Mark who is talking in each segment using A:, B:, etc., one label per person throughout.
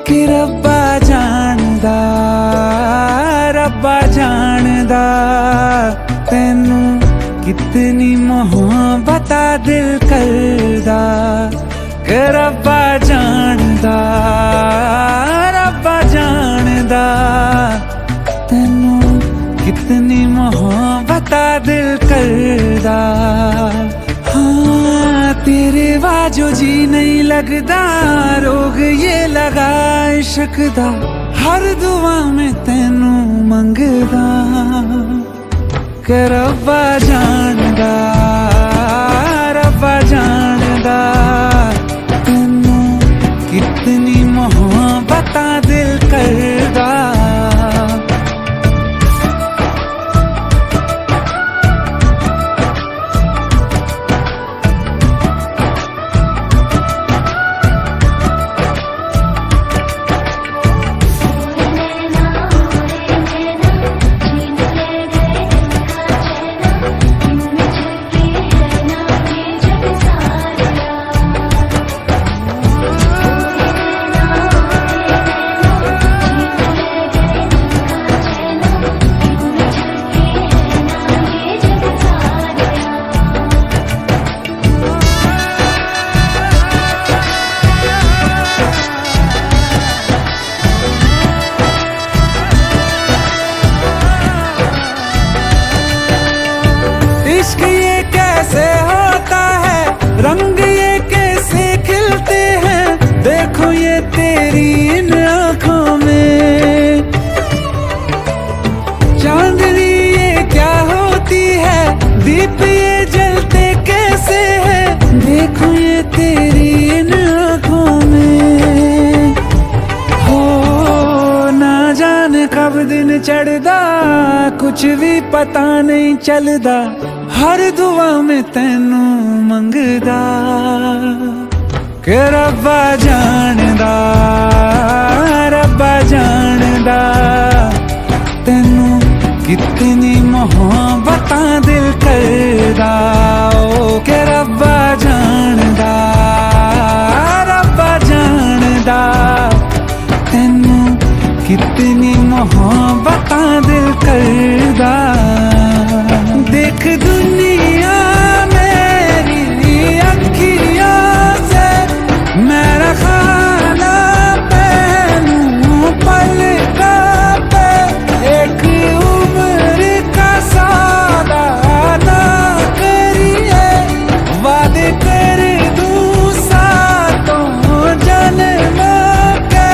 A: कि रब्बा जानदा तैनू कितनी मोहब्बत दिल करदा। कि रब्बा जानदा तैनू कितनी मोहब्बत दिल करदा। हाँ तेरे बाजो जी नहीं लगदा, रोग ये लगा इश्क दा, हर दुआ में तैनू मंगदा। कि रब्बा जानदा तैनू कितनी मोहब्बत दिल करदा। इश्क ये कैसे होता है, रंग ये कैसे खिलते हैं, देखो ये तेरी इन आँखों में। चांदनी ये क्या होती है, दीप ये जलते कैसे हैं, देखो ये तेरी इन आँखों में। हो ना जाने कब दिन चढ़दा, कुछ भी पता नहीं चलदा, हर दुआ में तैनू मंगदा। कि रब्बा जानदा तैनू कितनी मोहब्बत दिल करदा। ओ कि रब्बा जानदा तैनू कितनी मोहब्बत दिल करदा। देख दुनिया मेरी अखियों से, मेरा खाना पहनूं पलकों पे, एक उम्र का सौदा ना करिए, वादे कर दूं सातों जन्मों के।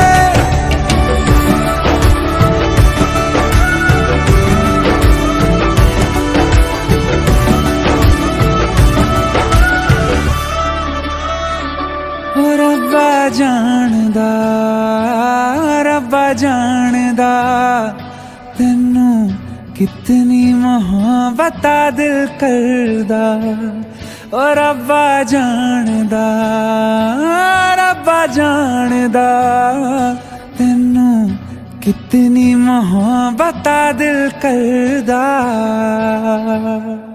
A: रब्बा जानदा तैनू कितनी मोहब्बत दिल करदा। ओ रब्बा जानदा तैनू कितनी मोहब्बत दिल करदा।